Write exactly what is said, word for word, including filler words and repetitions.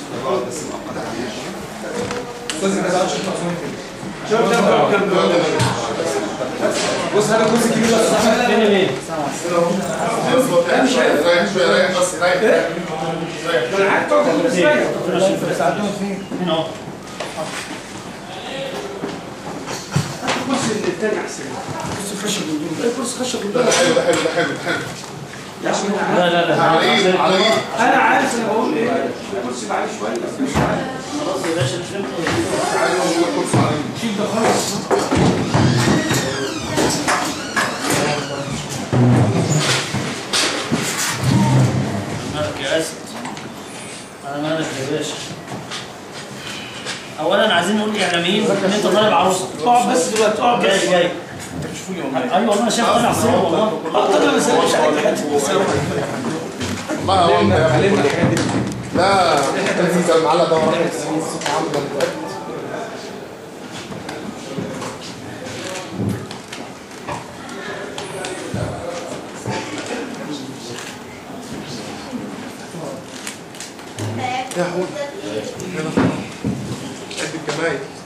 بس مؤقتا استاذ انت بقى شوف مقسوم كده شوف كام بص هذا كرسي كبير بس فين ليه؟ مش عارف رايح شويه رايح بس رايح انا عارف تقعد بس عندهم فين؟ هنا اهو الكرسي اللي الثاني احسن كرسي خشب من دول كرسي خشب من ده دول حلو ده حلو ده حلو حلو لا لا لا على ايه على ايه انا عارف انا بقول ايه الكرسي بعيد شويه بس مش عارف خلاص يا باشا فهمت عايز اقول لك كرسي على ايه شيل ده خالص مالك يا اسد انا مالك يا باشا اولا عايزين نقول اعلاميين ان انت طالب عروسه اقعد بس دلوقتي اقعد بس جاي جاي تشوفوني والله ايوه والله انا شايف طالع عصير والله اقدر انا بس مش عارف ما هو علمنا الحاجات دي لا انت معلق ده وراك يا حود قد الكماية